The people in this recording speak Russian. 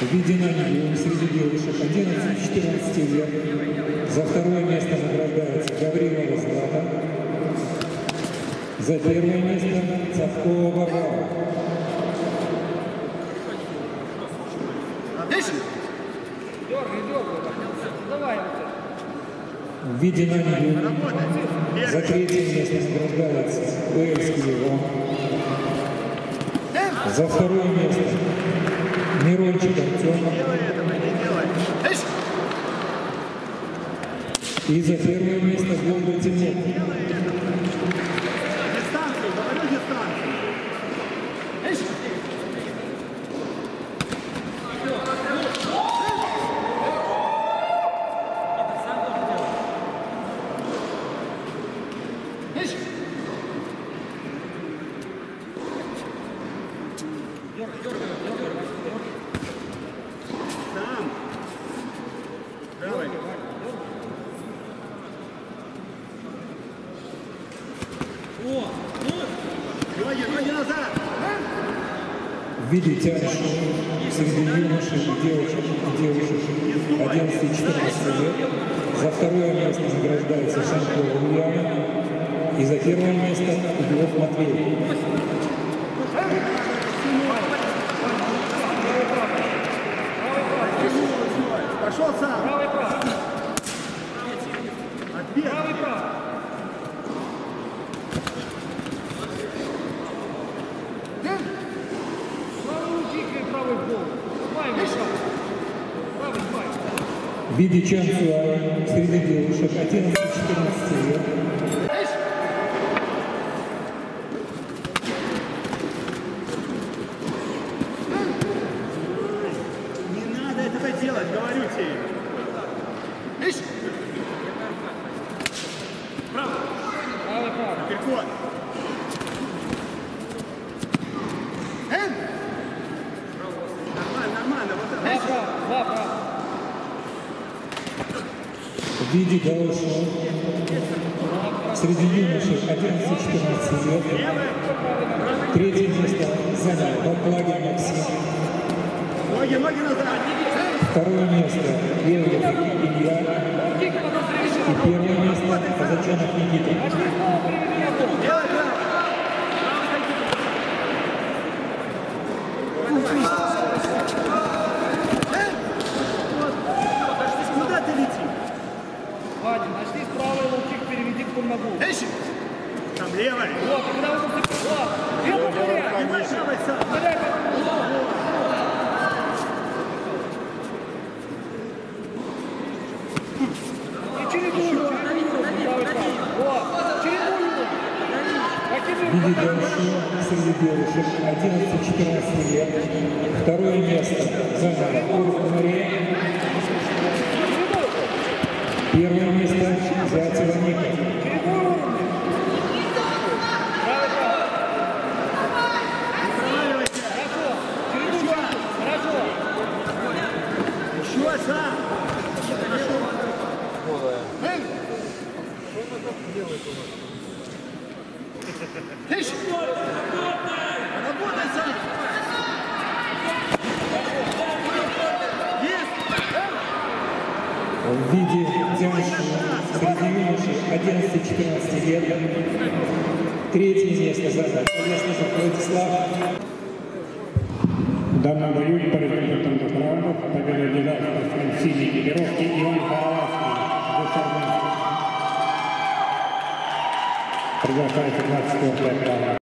Введена небо среди девушек 11-14 лет. За второе место награждается Гаврилова Злата. За первое место Цавкова Варвара. Введена небо. За третье место награждается Уэльский Иван. За второе место Мирончик Артем. И за первое место Волга Тимур. В виде тяжи среди юношей и девушек 11-14 лет. За второе место награждается Шанкова Ульяна. И за первое место Углов Матвей. Пошел сам. Правый прав. Отбей. Правый прав. Правый гол. В виде чемпиона среди девушек 11-14 лет. Не надо этого делать, говорю тебе. Право. Правый право. Переход. Нормально, вот это. Два права. В виде галоши среди юношей 11-14 лет. Третье место занял Баклагин Максим. Ноги назад. Второе место Илья. И первое место Казачонок Никита. Куда ты летишь? Вадим, нашли справа лучик, переведи к ногу. Там левая. Вот, когда он зацепил. Вот, левый вариант. Не большой сам. И чередуй. Вот, чередуй. Виде галоши среди девушек 11-14 лет. Второе место заняла Ольга Мария. Первое место Зайцева Ника. Работай сам! В виде девушек среди юношей 11-14 лет. Третье место занял Колесников Владислав. В данном бою по результатам двух раундов победу одержал спортсмен синей экипировки Иван Харалавский. Приглашается 24-я программа.